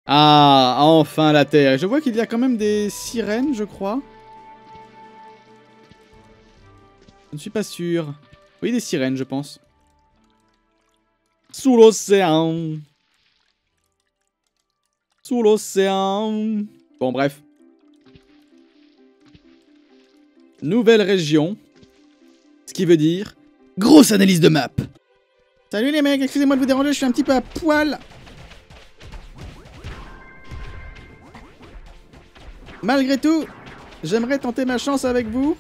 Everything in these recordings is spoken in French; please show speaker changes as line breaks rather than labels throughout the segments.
Ah, enfin la Terre. Je vois qu'il y a quand même des sirènes, je crois. Je ne suis pas sûr. Oui, des sirènes, je pense. Sous l'océan. Sous l'océan. Bon, bref. Nouvelle région. Ce qui veut dire... grosse analyse de map. Salut les mecs, excusez-moi de vous déranger, je suis un petit peu à poil. Malgré tout, j'aimerais tenter ma chance avec vous.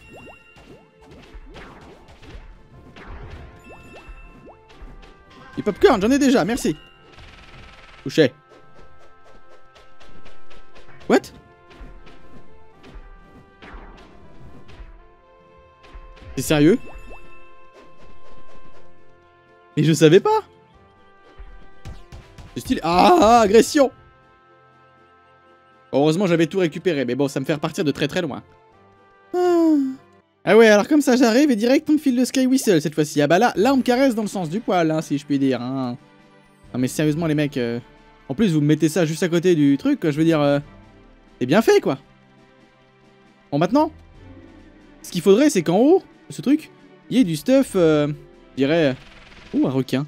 Du popcorn, j'en ai déjà, merci. Touché. What? C'est sérieux? Mais je savais pas. C'est stylé. Ah, agression. Heureusement, j'avais tout récupéré, mais bon, ça me fait repartir de très très loin. Ah ouais, alors comme ça, j'arrive et direct, on me file le Sky Whistle cette fois-ci. Ah bah là, on me caresse dans le sens du poil, hein, si je puis dire. Hein. Non mais sérieusement, les mecs... En plus, vous me mettez ça juste à côté du truc, quoi. Je veux dire... C'est bien fait, quoi. Bon, maintenant, ce qu'il faudrait, c'est qu'en haut, de ce truc, il y ait du stuff... je dirais... Ouh, un requin.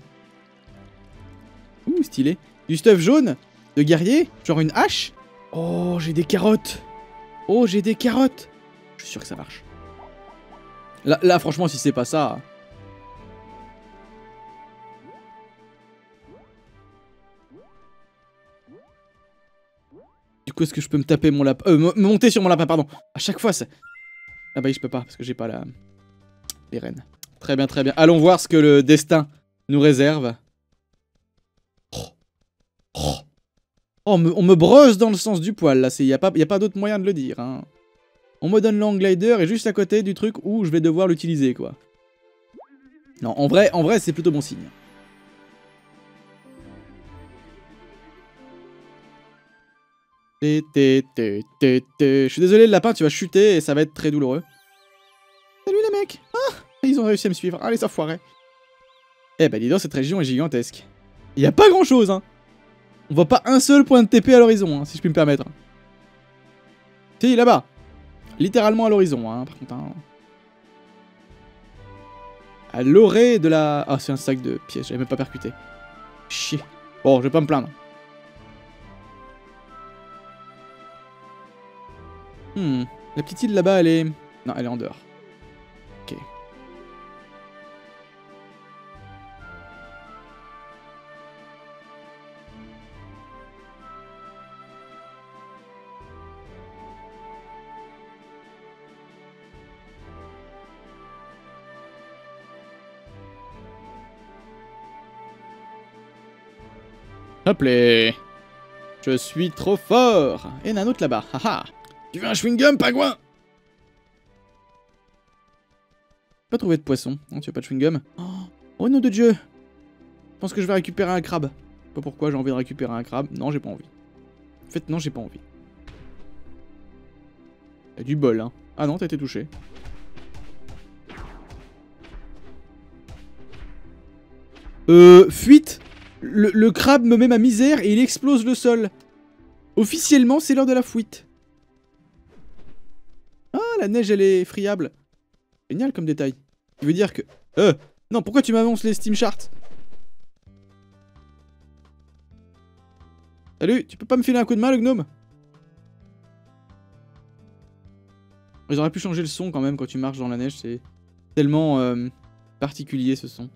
Ouh, stylé. Du stuff jaune, de guerrier, genre une hache. Oh, j'ai des carottes. Oh, j'ai des carottes. Je suis sûr que ça marche. Là franchement, si c'est pas ça... Du coup, est-ce que je peux me taper mon lapin... monter sur mon lapin, pardon. À chaque fois, c'est... Ah bah oui, je peux pas, parce que j'ai pas les rênes. Très bien, très bien. Allons voir ce que le destin nous réserve. Oh, on me brosse dans le sens du poil, là. Il n'y a pas d'autre moyen de le dire. Hein. On me donne l'Hang-Glider et juste à côté du truc où je vais devoir l'utiliser, quoi. Non, en vrai c'est plutôt bon signe. Je suis désolé, le lapin, tu vas chuter et ça va être très douloureux. Salut les mecs. Ah, ils ont réussi à me suivre. Ah, les enfoirés. Eh ben dis donc, cette région est gigantesque. Il y a pas grand chose, hein. On voit pas un seul point de TP à l'horizon, hein, si je puis me permettre. Si, là-bas. Littéralement à l'horizon, hein, par contre. Hein. À l'orée de la... Ah, c'est un sac de pièges, j'avais même pas percuté. Chier. Bon, je vais pas me plaindre. La petite île là-bas, elle est... Non, elle est en dehors. Ok. Hop là. Je suis trop fort. Et il y en a un autre là-bas. Haha. Tu veux un chewing-gum, pingouin? Pas trouvé de poisson. Non, tu veux pas de chewing-gum? Oh nom de Dieu. Je pense que je vais récupérer un crabe. Pas pourquoi j'ai envie de récupérer un crabe. Non, j'ai pas envie. En fait, non, j'ai pas envie. Y'a du bol, hein. Ah non, t'as été touché. Fuite. Le crabe me met ma misère et il explose le sol. Officiellement, c'est l'heure de la fuite. Ah, la neige, elle est friable. Génial comme détail. Tu veux dire que... non, pourquoi tu m'avances les Steam Charts? Salut, tu peux pas me filer un coup de main, le gnome? Ils auraient pu changer le son quand même quand tu marches dans la neige, c'est tellement particulier ce son.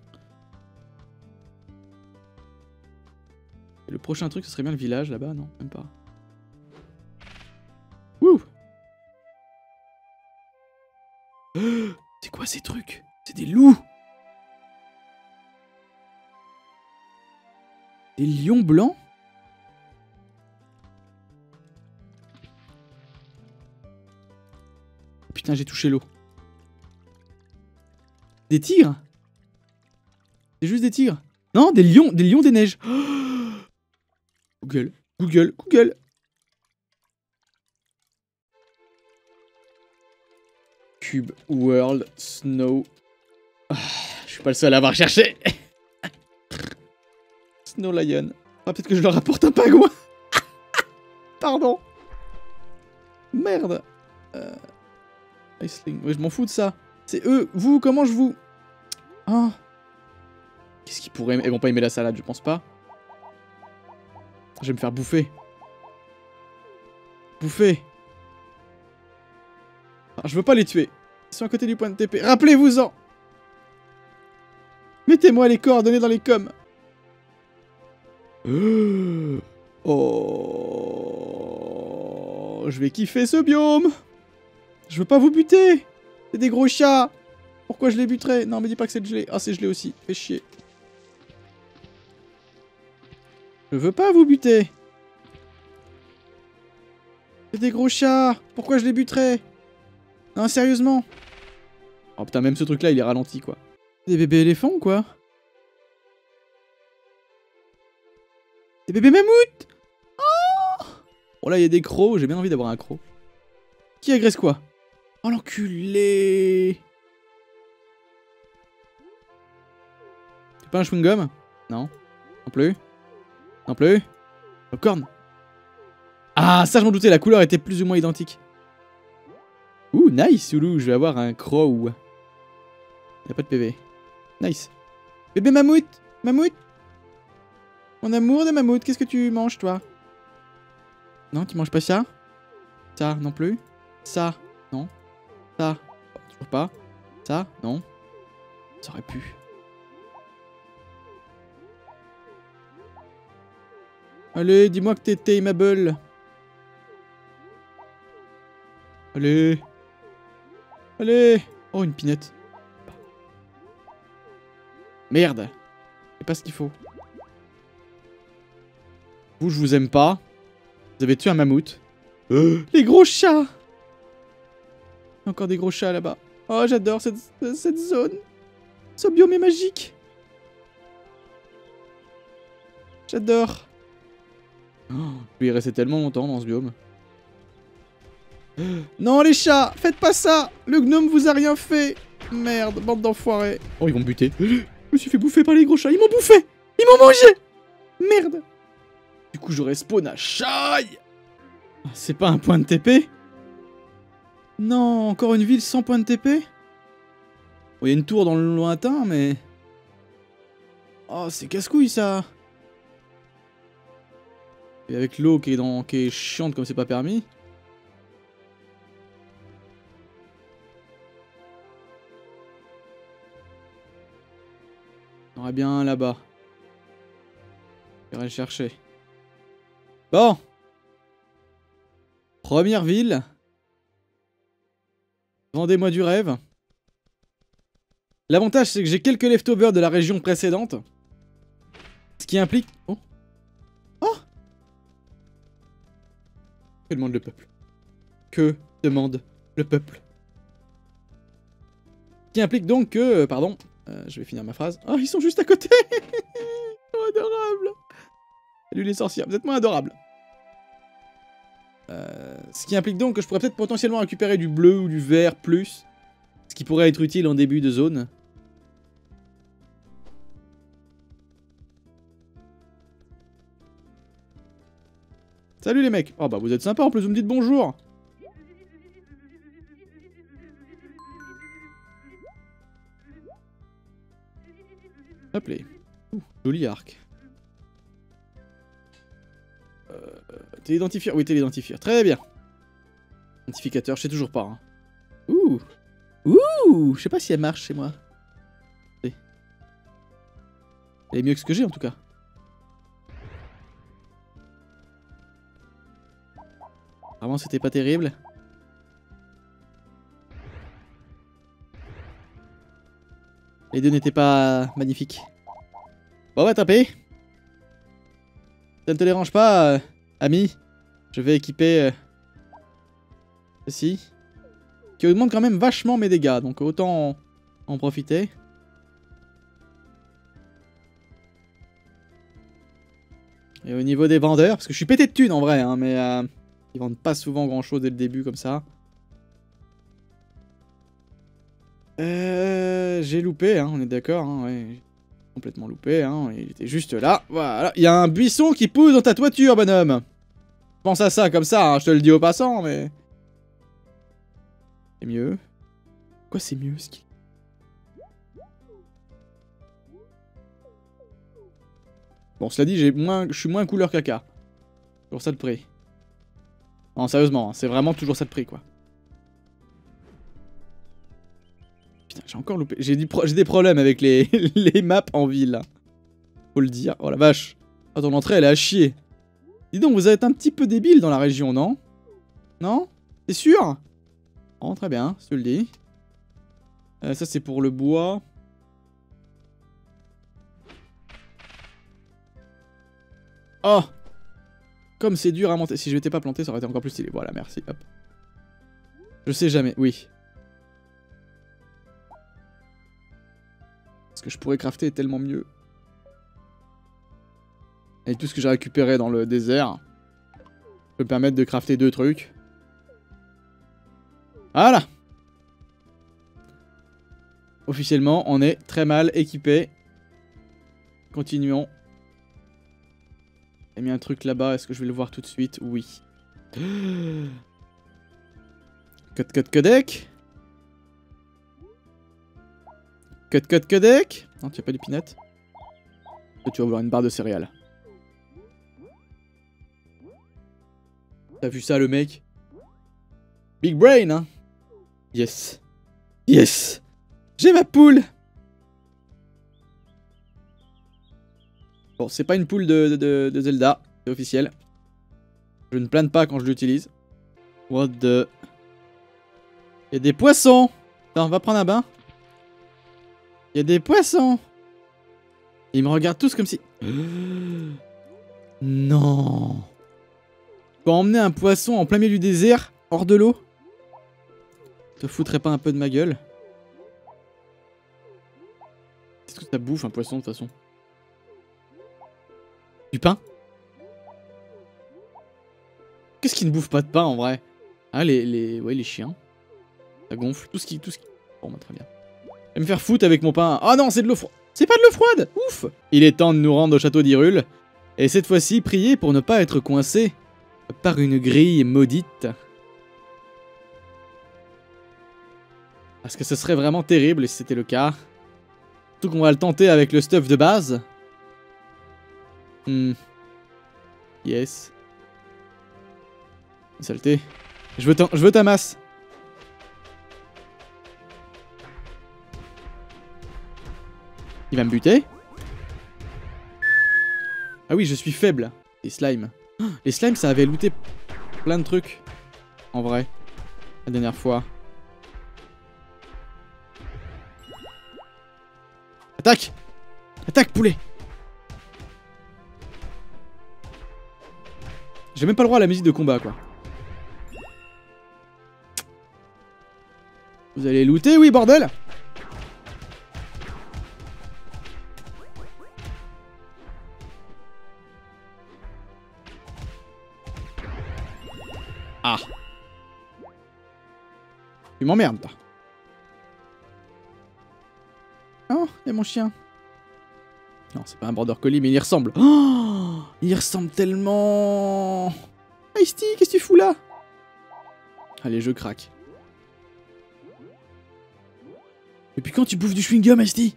Et le prochain truc, ce serait bien le village là-bas, non? Même pas. Wouh! C'est quoi ces trucs? C'est des loups! Des lions blancs? Putain, j'ai touché l'eau. Des tigres? C'est juste des tigres? Non, des lions des neiges. Google, Google, Google. Cube World Snow. Ah, je suis pas le seul à avoir cherché. Snow Lion. Ah, peut-être que je leur apporte un pingouin. Pardon. Merde. Iceling. Ouais, je m'en fous de ça. C'est eux. Vous, comment je vous... Ah. Qu'est-ce qu'ils pourraient... Ils vont pas aimer la salade, je pense pas. Je vais me faire bouffer. Bouffer. Ah, je veux pas les tuer. Ils sont à côté du point de TP. Rappelez-vous-en. Mettez-moi les coordonnées dans les coms. Oh, je vais kiffer ce biome. Je veux pas vous buter. C'est des gros chats. Pourquoi je les buterais? Non, mais dis pas que c'est gelé. Ah, c'est gelé aussi. Fais chier. Je veux pas vous buter. C'est des gros chats. Pourquoi je les buterais? Non, sérieusement. Oh putain, même ce truc-là, il est ralenti, quoi. Des bébés éléphants ou quoi? Des bébés mammouths. Oh là, il y a des crocs. J'ai bien envie d'avoir un croc. Qui agresse quoi? Oh l'enculé. C'est pas un chewing-gum? Non. Non plus. Non plus. Popcorn. Ah, ça je m'en doutais, la couleur était plus ou moins identique. Ouh, nice, Soulou, je vais avoir un crow. Y'a pas de PV. Nice. Bébé mammouth. Mammouth. Mon amour de mammouth, qu'est-ce que tu manges, toi? Non, tu manges pas ça? Ça, non plus. Ça, non. Ça, toujours pas. Ça, non. Ça aurait pu. Allez, dis-moi que t'es Tameable. Allez. Allez. Oh, une pinette. Merde. C'est pas ce qu'il faut. Vous, je vous aime pas. Vous avez tué un mammouth. Les gros chats. Encore des gros chats là-bas. Oh, j'adore cette zone. Ce biome est magique. J'adore. Oh, je vais y rester tellement longtemps dans ce biome. Non, les chats, faites pas ça. Le gnome vous a rien fait. Merde, bande d'enfoirés. Oh, ils vont me buter. Je me suis fait bouffer par les gros chats. Ils m'ont bouffé. Ils m'ont mangé. Merde. Du coup, j'aurais spawn à Chaille. C'est pas un point de TP? Non, encore une ville sans point de TP? Bon, il y a une tour dans le lointain, mais... Oh, c'est casse-couille, ça. Et avec l'eau qui est chiante comme c'est pas permis. On aurait bien un là-bas. Je vais le chercher. Bon. Première ville. Vendez-moi du rêve. L'avantage, c'est que j'ai quelques leftovers de la région précédente. Ce qui implique... Oh. Oh. Que demande le peuple? Que demande le peuple? Ce qui implique donc que... pardon. Je vais finir ma phrase. Oh, ils sont juste à côté. Oh, adorable. Salut les sorcières, vous êtes moins adorables. Ce qui implique donc que je pourrais peut-être potentiellement récupérer du bleu ou du vert plus. Ce qui pourrait être utile en début de zone. Salut les mecs. Oh bah vous êtes sympas en plus, vous me dites bonjour. Hop là. Joli arc. Téléidentifieur. Oui, téléidentifieur. Très bien. Identificateur, je sais toujours pas. Hein. Ouh. Ouh. Je sais pas si elle marche chez moi. Elle est mieux que ce que j'ai en tout cas. Vraiment, c'était pas terrible. Les deux n'étaient pas magnifiques. Bon bah tapez. Ça ne te dérange pas, ami? Je vais équiper ceci. Qui augmente quand même vachement mes dégâts, donc autant en profiter. Et au niveau des vendeurs, parce que je suis pété de thunes en vrai, hein, mais ils vendent pas souvent grand chose dès le début comme ça. J'ai loupé, hein, on est d'accord, hein, ouais. Complètement loupé, hein, il était juste là. Voilà, il y a un buisson qui pousse dans ta toiture, bonhomme. Pense à ça comme ça, hein, je te le dis au passant, mais... C'est mieux. Quoi c'est mieux, ce qui... Bon, cela dit, je suis moins couleur caca. Toujours ça de prix. Non, sérieusement, hein, c'est vraiment toujours ça de prix, quoi. Putain, j'ai encore loupé. J'ai des problèmes avec les, les maps en ville. Faut le dire. Oh la vache. Oh, ton entrée, elle est à chier. Dis donc, vous êtes un petit peu débile dans la région, non? Non? T'es sûr? Oh, très bien, je te le dis. Ça, c'est pour le bois. Oh! Comme c'est dur à monter. Si je m'étais pas planté, ça aurait été encore plus stylé. Voilà, merci. Hop. Je sais jamais, oui. Ce que je pourrais crafter est tellement mieux. Et tout ce que j'ai récupéré dans le désert peut me permettre de crafter 2 trucs. Voilà! Officiellement, on est très mal équipé. Continuons. Il y a mis un truc là-bas, est-ce que je vais le voir tout de suite? Oui. Codec. Codec. Non, tu as pas du peanut. Toi, tu vas vouloir une barre de céréales. T'as vu ça, le mec? Big brain, hein? Yes. Yes! J'ai ma poule! Bon, c'est pas une poule de Zelda, c'est officiel. Je ne plane pas quand je l'utilise. What the... Il y a des poissons! Attends, va prendre un bain. Il y a des poissons! Ils me regardent tous comme si... Non! Faut emmener un poisson en plein milieu du désert, hors de l'eau? Te foutrais pas un peu de ma gueule? Qu'est-ce que ça bouffe un poisson de toute façon? Du pain? Qu'est-ce qui ne bouffe pas de pain en vrai? Ah ouais, les chiens. Ça gonfle. Tout ce qui... Bon bah très bien. Je vais me faire foutre avec mon pain. Ah non, c'est de l'eau froide. C'est pas de l'eau froide. Ouf. Il est temps de nous rendre au château d'Hyrule. Et cette fois-ci, prier pour ne pas être coincé par une grille maudite. Parce que ce serait vraiment terrible si c'était le cas. Surtout qu'on va le tenter avec le stuff de base. Yes. Saleté. Je veux ta masse. Il va me buter. Ah oui, je suis faible. Les slimes. Les slimes, ça avait looté plein de trucs. En vrai. La dernière fois. Attaque! Attaque, poulet! J'ai même pas le droit à la musique de combat, quoi. Vous allez looter, oui, bordel! Ah! Tu m'emmerdes, toi. Oh, il y a mon chien. Non, c'est pas un border collie, mais il y ressemble. Oh, il ressemble tellement. Ice-T, qu'est-ce que tu fous là? Allez, je craque. Et puis quand tu bouffes du chewing-gum, Ice-T?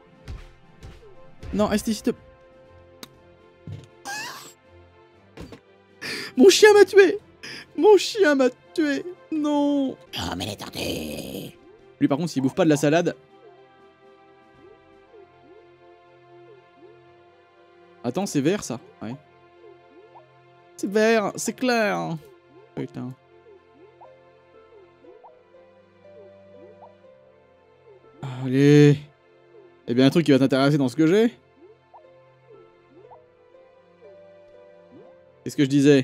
Non, Ice-T, s'il te... Mon chien m'a tué! Mon chien m'a tué! Non!
Oh, mais les tortues!
Lui, par contre, s'il bouffe pas de la salade... Attends, c'est vert, ça? Ouais. C'est vert, c'est clair! Putain. Allez! Eh bien, un truc qui va t'intéresser dans ce que j'ai? Qu'est-ce que je disais?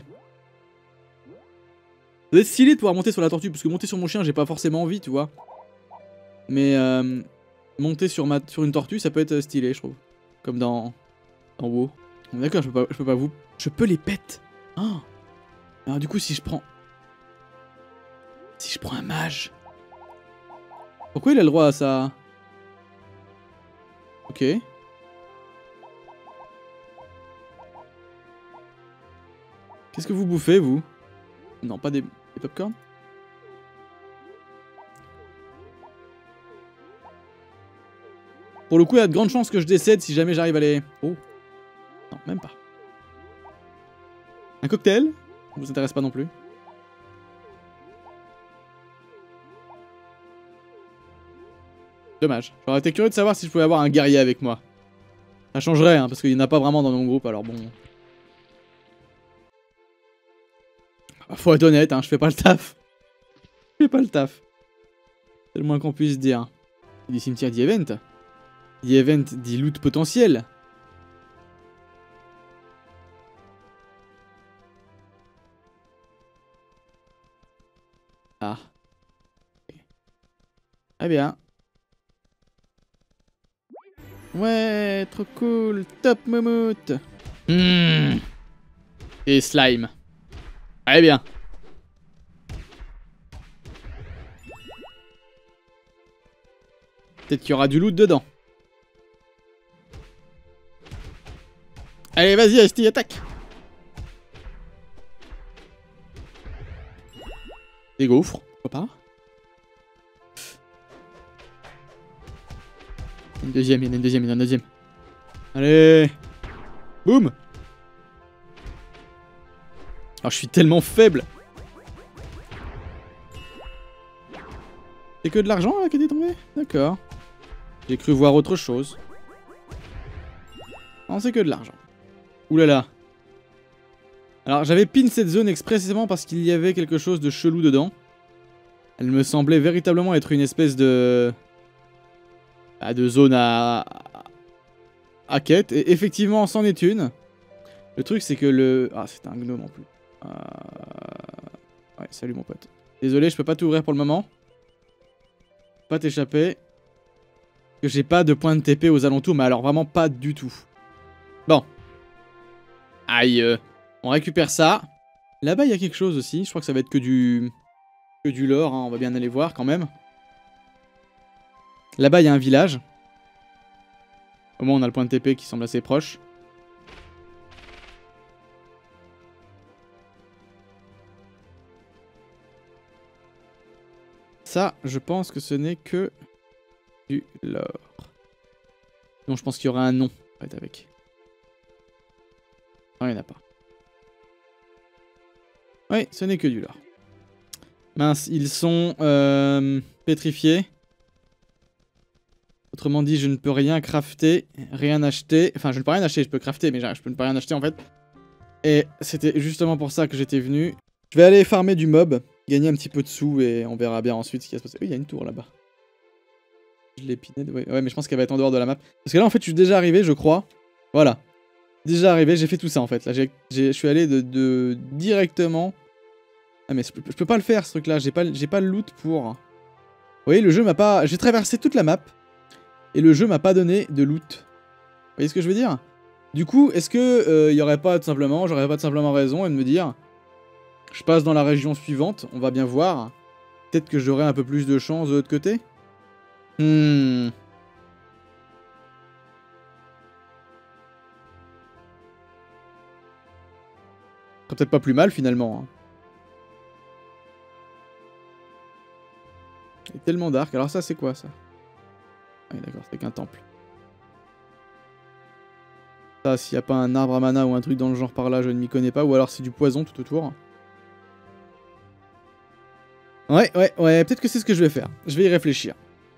Ça doit être stylé de pouvoir monter sur la tortue, parce que monter sur mon chien, j'ai pas forcément envie, tu vois. Mais monter sur une tortue, ça peut être stylé, je trouve. Comme dans WoW. D'accord, je peux pas vous... Je peux les pète. Oh. Alors du coup, si je prends un mage... Pourquoi il a le droit à ça? Ok. Qu'est-ce que vous bouffez, vous? Non, pas des popcorn? Pour le coup, il y a de grandes chances que je décède si jamais j'arrive à les... Oh. Non, même pas. Un cocktail? Ça vous intéresse pas non plus. Dommage. J'aurais été curieux de savoir si je pouvais avoir un guerrier avec moi. Ça changerait, hein, parce qu'il n'y en a pas vraiment dans mon groupe, alors bon... Faut être honnête, hein, je fais pas le taf. Je fais pas le taf. C'est le moins qu'on puisse dire. Du cimetière d'Event. Event dit loot potentiel. Ah. Très bien. Ouais, trop cool. Top Moumout. Et slime. Très bien. Peut-être qu'il y aura du loot dedans. Allez, vas-y, Asti, attaque. Des gaufres, pourquoi pas. Une deuxième, il y en a une deuxième, il y en a une deuxième. Allez. Boum. Alors, je suis tellement faible. C'est que de l'argent là qui était tombé? D'accord. J'ai cru voir autre chose. Non, c'est que de l'argent. Oulala. Alors, j'avais pin cette zone expressément parce qu'il y avait quelque chose de chelou dedans. Elle me semblait véritablement être une espèce de... de zone à quête. Et effectivement, c'en est une. Le truc, c'est que le... Ah, c'est un gnome en plus. Ouais, salut mon pote. Désolé, je peux pas t'ouvrir pour le moment. Pas t'échapper. Que j'ai pas de point de TP aux alentours, mais alors vraiment pas du tout. Bon. Aïe. On récupère ça. Là-bas, il y a quelque chose aussi. Je crois que ça va être que du lore. Hein. On va bien aller voir quand même. Là-bas, il y a un village. Au moins, on a le point de TP qui semble assez proche. Ça, je pense que ce n'est que du lore. Donc, je pense qu'il y aura un nom avec. Non, il n'y en a pas. Oui, ce n'est que du lore. Mince, ils sont pétrifiés. Autrement dit, je ne peux rien crafter, rien acheter. Enfin, je ne peux rien acheter, je peux crafter, mais je peux ne pas rien acheter en fait. Et c'était justement pour ça que j'étais venu. Je vais aller farmer du mob, gagner un petit peu de sous et on verra bien ensuite ce qui va se passer. Oui, il y a une tour là-bas. Je l'ai piné. Ouais, mais je pense qu'elle va être en dehors de la map. Parce que là, en fait, je suis déjà arrivé, je crois. Voilà. Déjà arrivé, j'ai fait tout ça en fait. Là, je suis allé directement. Ah, mais je peux pas le faire ce truc-là. J'ai pas le loot pour. Vous voyez, le jeu m'a pas. J'ai traversé toute la map. Et le jeu m'a pas donné de loot. Vous voyez ce que je veux dire? Du coup, est-ce que y aurait pas tout simplement, j'aurais pas tout simplement raison et de me dire, je passe dans la région suivante, on va bien voir. Peut-être que j'aurai un peu plus de chance de l'autre côté. C'est peut-être pas plus mal finalement. Hein. Il est tellement dark. Alors ça, c'est quoi ça? Ah oui, d'accord, c'est qu'un temple. Ça, s'il n'y a pas un arbre à mana ou un truc dans le genre par là, je ne m'y connais pas. Ou alors c'est du poison tout autour. Ouais, peut-être que c'est ce que je vais faire. Je vais y réfléchir.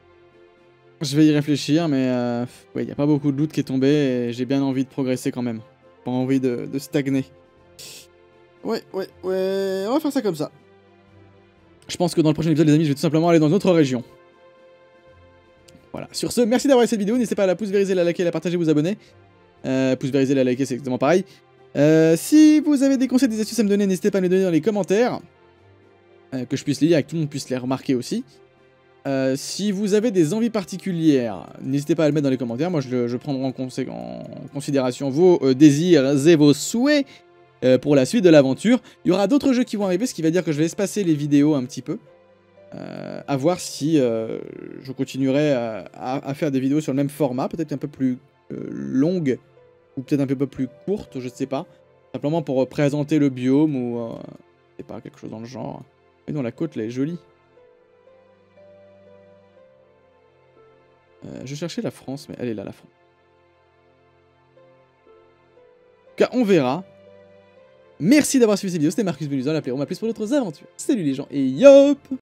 Mais ouais, il n'y a pas beaucoup de loot qui est tombé et j'ai bien envie de progresser quand même. Pas envie de stagner. Ouais, on va faire ça comme ça. Je pense que dans le prochain épisode, les amis, je vais tout simplement aller dans une autre région. Voilà. Sur ce, merci d'avoir regardé cette vidéo. N'hésitez pas à la pouce vériser, la liker, la partager, vous abonner. Pouce vériser, la liker, c'est exactement pareil. Si vous avez des conseils, des astuces à me donner, n'hésitez pas à me les donner dans les commentaires. Que je puisse les lire et que tout le monde puisse les remarquer aussi. Si vous avez des envies particulières, n'hésitez pas à le mettre dans les commentaires. Moi, je prendrai en considération vos désirs et vos souhaits pour la suite de l'aventure. Il y aura d'autres jeux qui vont arriver, ce qui va dire que je vais espacer les vidéos un petit peu. À voir si je continuerai à faire des vidéos sur le même format, peut-être un peu plus longue ou peut-être un peu plus courte, je sais pas. Simplement pour présenter le biome ou... c'est pas quelque chose dans le genre. Et non, la côte, là, est jolie. Je cherchais la France, mais elle est là, la France. En tout cas, on verra. Merci d'avoir suivi cette vidéo, c'était Marcus Benusa, l'apéro, à plus pour d'autres aventures. Salut les gens, et yop!